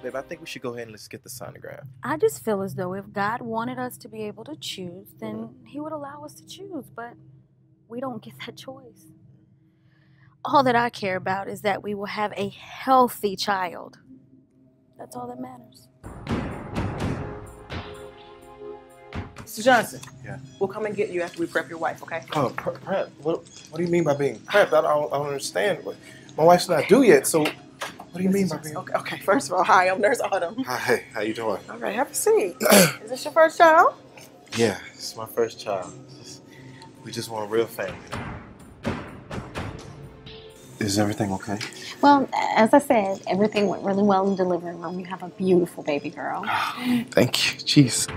Babe, I think we should go ahead and let's get the sonogram. I just feel as though if God wanted us to be able to choose, then he would allow us to choose, but we don't get that choice. All that I care about is that we will have a healthy child. That's all that matters. Mr. Johnson. Yeah. We'll come and get you after we prep your wife, okay? Oh, prep? What do you mean by being prepped? I don't understand. My wife's not due yet, so what do you mean by being... Okay, first of all, hi, I'm Nurse Autumn. Hi, how you doing? All right, have a seat. Is this your first child? Yeah, it's my first child. We just want a real family. Is everything okay? Well, as I said, everything went really well in delivery room. You have a beautiful baby girl. Thank you. Jeez.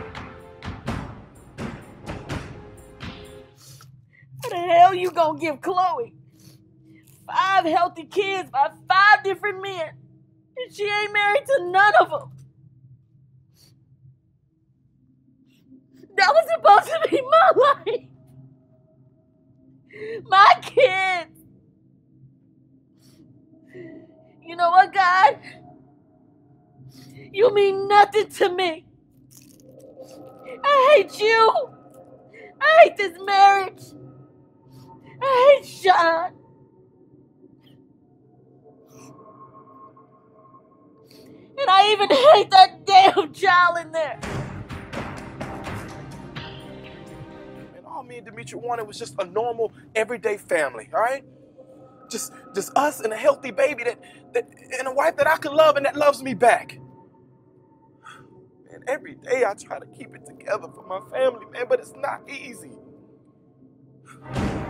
How the hell you gonna give Chloe 5 healthy kids by 5 different men and she ain't married to none of them? That was supposed to be my life. My kids. You know what, God? You mean nothing to me. I hate you. I hate this marriage. I hate Shaun. And I even hate that damn child in there. And all me and Demetria wanted was just a normal, everyday family, all right? Just us and a healthy baby and a wife that I can love and that loves me back. And every day I try to keep it together for my family, man, but it's not easy.